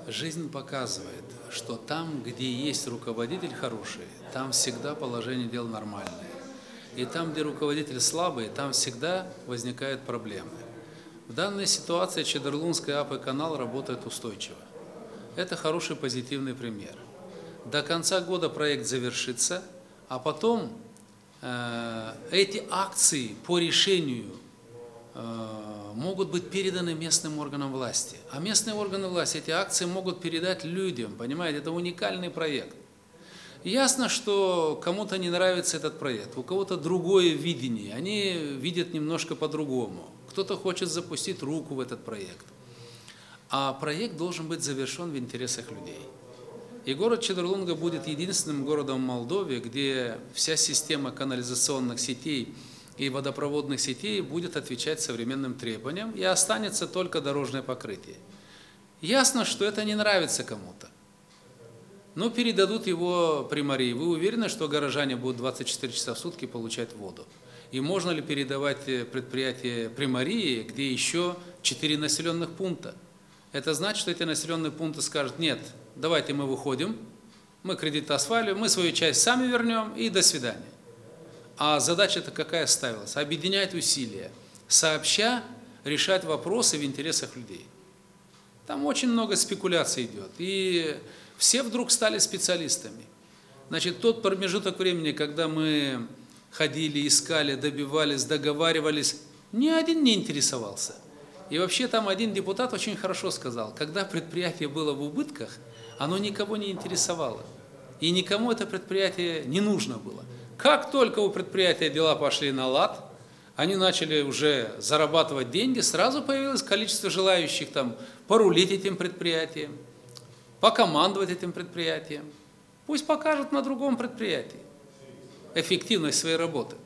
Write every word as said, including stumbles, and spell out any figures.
Жизнь показывает, что там, где есть руководитель хороший, там всегда положение дел нормальное. И там, где руководитель слабый, там всегда возникают проблемы. В данной ситуации Чедерлунский АП канал работает устойчиво. Это хороший позитивный пример. До конца года проект завершится, а потом э, эти акции по решению э, могут быть переданы местным органам власти. А местные органы власти эти акции могут передать людям, понимаете, это уникальный проект. Ясно, что кому-то не нравится этот проект, у кого-то другое видение, они видят немножко по-другому. Кто-то хочет запустить руку в этот проект. А проект должен быть завершен в интересах людей. И город Чедерлунга будет единственным городом в Молдове, где вся система канализационных сетей и водопроводных сетей будет отвечать современным требованиям, и останется только дорожное покрытие. Ясно, что это не нравится кому-то. Но передадут его примарии. Вы уверены, что горожане будут двадцать четыре часа в сутки получать воду? И можно ли передавать предприятие примарии, где еще четыре населенных пункта? Это значит, что эти населенные пункты скажут: нет, давайте мы выходим, мы кредит осваиваем, мы свою часть сами вернем и до свидания. А задача-то какая ставилась? Объединять усилия, сообща решать вопросы в интересах людей. Там очень много спекуляций идет, и все вдруг стали специалистами. Значит, тот промежуток времени, когда мы ходили, искали, добивались, договаривались, ни один не интересовался. И вообще там один депутат очень хорошо сказал: когда предприятие было в убытках, оно никого не интересовало. И никому это предприятие не нужно было. Как только у предприятия дела пошли на лад, они начали уже зарабатывать деньги, сразу появилось количество желающих там порулить этим предприятием, покомандовать этим предприятием. Пусть покажут на другом предприятии эффективность своей работы.